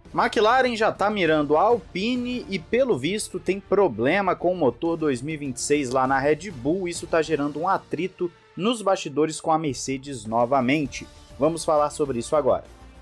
McLaren já está mirando a Alpine e, pelo visto, tem problema com o motor 2026 lá na Red Bull. Isso está gerando um atrito nos bastidores com a Mercedes novamente. Vamos falar sobre isso agora.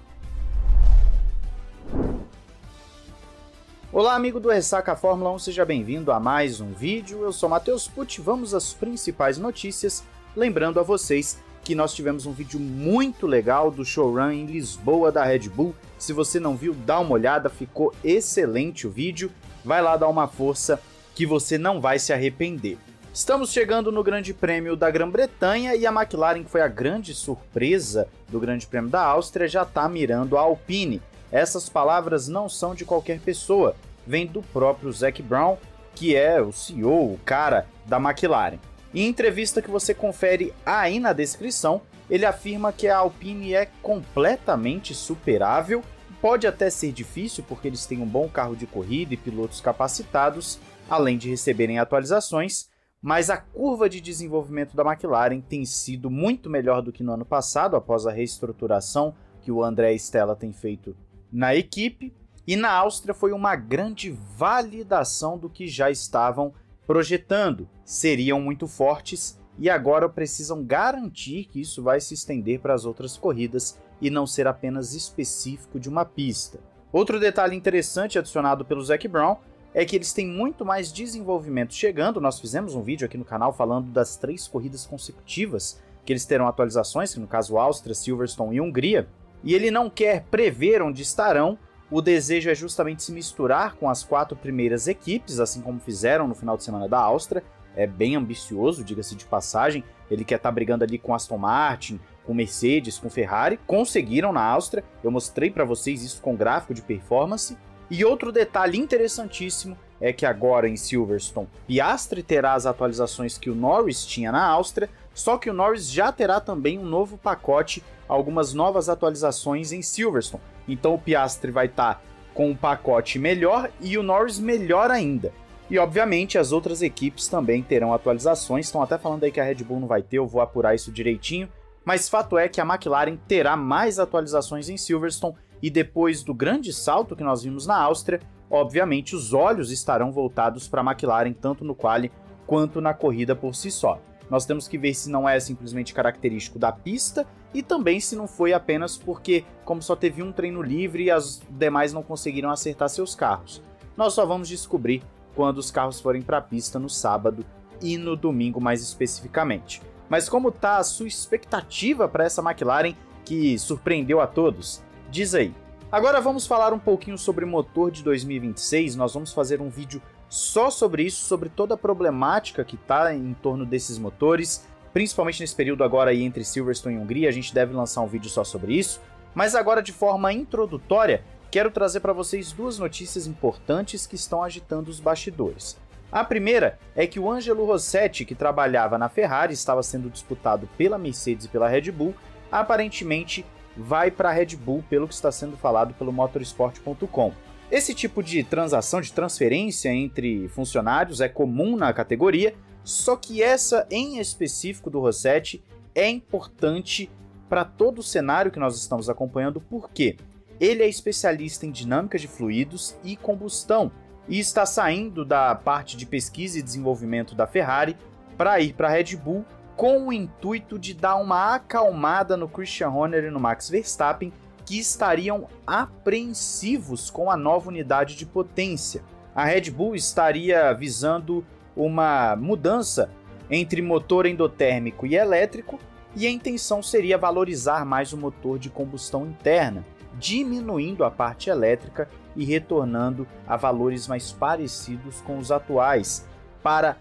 Olá, amigo do Ressaca Fórmula 1, seja bem-vindo a mais um vídeo. Eu sou Matheus Pucci, vamos às principais notícias. Lembrando a vocês que nós tivemos um vídeo muito legal do showrun em Lisboa da Red Bull. Se você não viu, dá uma olhada, ficou excelente o vídeo. Vai lá dar uma força que você não vai se arrepender. Estamos chegando no Grande Prêmio da Grã-Bretanha e a McLaren, que foi a grande surpresa do Grande Prêmio da Áustria, já está mirando a Alpine. Essas palavras não são de qualquer pessoa, vem do próprio Zac Brown, que é o CEO, o cara da McLaren. Em entrevista que você confere aí na descrição, ele afirma que a Alpine é completamente superável. Pode até ser difícil porque eles têm um bom carro de corrida e pilotos capacitados, além de receberem atualizações, mas a curva de desenvolvimento da McLaren tem sido muito melhor do que no ano passado, após a reestruturação que o André Stella tem feito na equipe, e na Áustria foi uma grande validação do que já estavam projetando. Seriam muito fortes e agora precisam garantir que isso vai se estender para as outras corridas e não ser apenas específico de uma pista. Outro detalhe interessante adicionado pelo Zac Brown é que eles têm muito mais desenvolvimento chegando. Nós fizemos um vídeo aqui no canal falando das 3 corridas consecutivas que eles terão atualizações, que no caso Áustria, Silverstone e Hungria, e ele não quer prever onde estarão. O desejo é justamente se misturar com as 4 primeiras equipes, assim como fizeram no final de semana da Áustria. É bem ambicioso, diga-se de passagem. Ele quer estar brigando ali com Aston Martin, com Mercedes, com Ferrari. Conseguiram na Áustria, eu mostrei para vocês isso com gráfico de performance. E outro detalhe interessantíssimo é que agora em Silverstone, Piastri terá as atualizações que o Norris tinha na Áustria, só que o Norris já terá também um novo pacote, algumas novas atualizações em Silverstone. Então o Piastri vai estar com um pacote melhor e o Norris melhor ainda. E obviamente as outras equipes também terão atualizações. Estão até falando aí que a Red Bull não vai ter, eu vou apurar isso direitinho. Mas fato é que a McLaren terá mais atualizações em Silverstone e depois do grande salto que nós vimos na Áustria, obviamente os olhos estarão voltados para a McLaren tanto no quali quanto na corrida por si só. Nós temos que ver se não é simplesmente característico da pista e também se não foi apenas porque, como só teve um treino livre, as demais não conseguiram acertar seus carros. Nós só vamos descobrir quando os carros forem para a pista no sábado e no domingo mais especificamente. Mas como está a sua expectativa para essa McLaren que surpreendeu a todos? Diz aí. Agora vamos falar um pouquinho sobre o motor de 2026, nós vamos fazer um vídeo só sobre isso, sobre toda a problemática que está em torno desses motores, principalmente nesse período agora aí entre Silverstone e Hungria. A gente deve lançar um vídeo só sobre isso, mas agora de forma introdutória, quero trazer para vocês 2 notícias importantes que estão agitando os bastidores. A primeira é que o Angelo Rossetti, que trabalhava na Ferrari, estava sendo disputado pela Mercedes e pela Red Bull, aparentemente vai para a Red Bull, pelo que está sendo falado pelo motorsport.com. Esse tipo de transação, de transferência entre funcionários é comum na categoria, só que essa em específico do Rossetti é importante para todo o cenário que nós estamos acompanhando, porque ele é especialista em dinâmica de fluidos e combustão e está saindo da parte de pesquisa e desenvolvimento da Ferrari para ir para a Red Bull com o intuito de dar uma acalmada no Christian Horner e no Max Verstappen, que estariam apreensivos com a nova unidade de potência. A Red Bull estaria visando uma mudança entre motor endotérmico e elétrico, e a intenção seria valorizar mais o motor de combustão interna, diminuindo a parte elétrica e retornando a valores mais parecidos com os atuais, para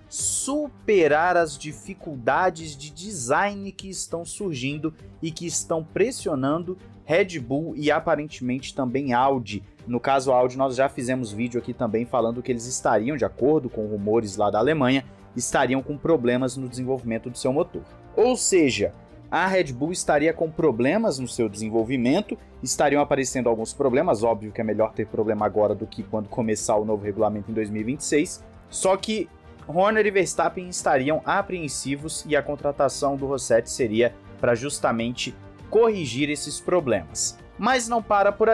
superar as dificuldades de design que estão surgindo e que estão pressionando Red Bull e aparentemente também Audi. No caso Audi, nós já fizemos vídeo aqui também falando que eles estariam, de acordo com rumores lá da Alemanha, estariam com problemas no desenvolvimento do seu motor. Ou seja, a Red Bull estaria com problemas no seu desenvolvimento, estariam aparecendo alguns problemas, óbvio que é melhor ter problema agora do que quando começar o novo regulamento em 2026, só que Horner e Verstappen estariam apreensivos e a contratação do Rossetti seria para justamente corrigir esses problemas. Mas não para por aí.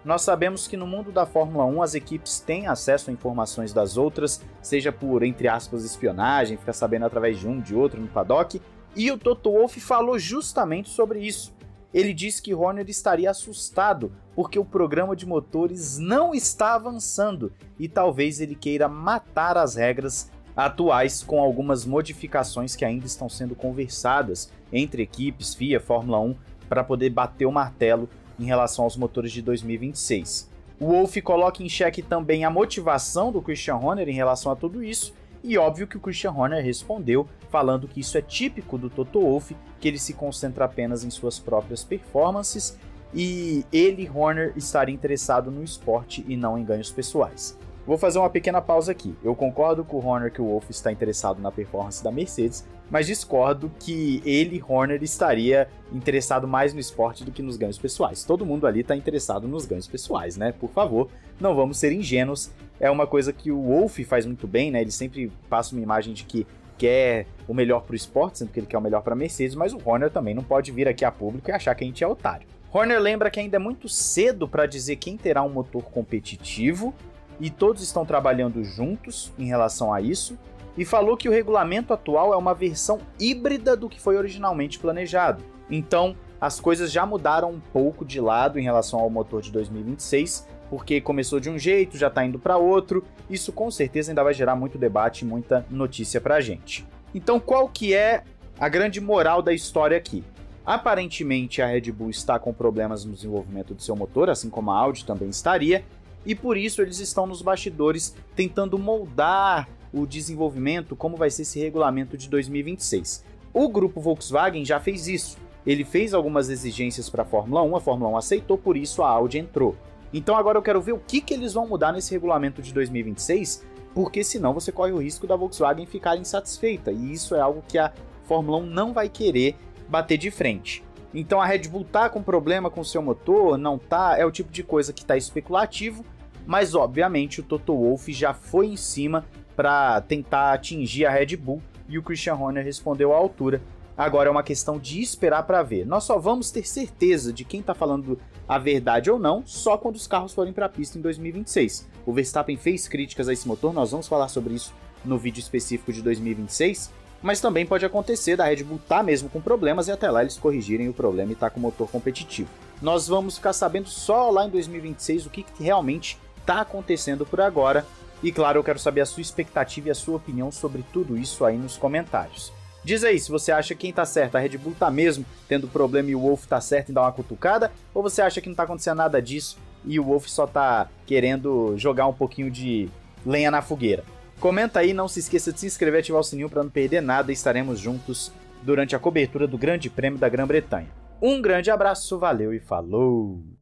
Nós sabemos que no mundo da Fórmula 1 as equipes têm acesso a informações das outras, seja por, entre aspas, espionagem, ficar sabendo através de um, de outro no paddock, e o Toto Wolff falou justamente sobre isso. Ele disse que Horner estaria assustado porque o programa de motores não está avançando e talvez ele queira matar as regras atuais com algumas modificações que ainda estão sendo conversadas entre equipes, FIA, Fórmula 1, para poder bater o martelo em relação aos motores de 2026. O Wolff coloca em xeque também a motivação do Christian Horner em relação a tudo isso, e óbvio que o Christian Horner respondeu falando que isso é típico do Toto Wolff, que ele se concentra apenas em suas próprias performances, e ele, Horner, estaria interessado no esporte e não em ganhos pessoais. Vou fazer uma pequena pausa aqui. Eu concordo com o Horner que o Wolff está interessado na performance da Mercedes, mas discordo que ele, Horner, estaria interessado mais no esporte do que nos ganhos pessoais. Todo mundo ali está interessado nos ganhos pessoais, né? Por favor, não vamos ser ingênuos. É uma coisa que o Wolff faz muito bem, né? Ele sempre passa uma imagem de que quer o melhor para o esporte, sendo que ele quer o melhor para a Mercedes, mas o Horner também não pode vir aqui a público e achar que a gente é otário. Horner lembra que ainda é muito cedo para dizer quem terá um motor competitivo, e todos estão trabalhando juntos em relação a isso, e falou que o regulamento atual é uma versão híbrida do que foi originalmente planejado. Então, as coisas já mudaram um pouco de lado em relação ao motor de 2026, porque começou de um jeito, já está indo para outro. Isso com certeza ainda vai gerar muito debate e muita notícia para a gente. Então, qual que é a grande moral da história aqui? Aparentemente, a Red Bull está com problemas no desenvolvimento do seu motor, assim como a Audi também estaria, e por isso eles estão nos bastidores tentando moldar o desenvolvimento, como vai ser esse regulamento de 2026. O grupo Volkswagen já fez isso. Ele fez algumas exigências para a Fórmula 1, a Fórmula 1 aceitou, por isso a Audi entrou. Então agora eu quero ver o que eles vão mudar nesse regulamento de 2026, porque senão você corre o risco da Volkswagen ficar insatisfeita, e isso é algo que a Fórmula 1 não vai querer bater de frente. Então a Red Bull tá com problema com seu motor, não tá, é o tipo de coisa que tá especulativo, mas obviamente o Toto Wolff já foi em cima para tentar atingir a Red Bull e o Christian Horner respondeu à altura. Agora é uma questão de esperar para ver. Nós só vamos ter certeza de quem está falando a verdade ou não só quando os carros forem para a pista em 2026. O Verstappen fez críticas a esse motor, nós vamos falar sobre isso no vídeo específico de 2026, mas também pode acontecer da Red Bull estar mesmo com problemas e até lá eles corrigirem o problema e estar com o motor competitivo. Nós vamos ficar sabendo só lá em 2026 o que realmente está acontecendo por agora. E claro, eu quero saber a sua expectativa e a sua opinião sobre tudo isso aí nos comentários. Diz aí se você acha que quem tá certo, a Red Bull tá mesmo tendo problema e o Wolff tá certo em dar uma cutucada, ou você acha que não tá acontecendo nada disso e o Wolff só tá querendo jogar um pouquinho de lenha na fogueira? Comenta aí, não se esqueça de se inscrever e ativar o sininho para não perder nada, e estaremos juntos durante a cobertura do Grande Prêmio da Grã-Bretanha. Um grande abraço, valeu e falou!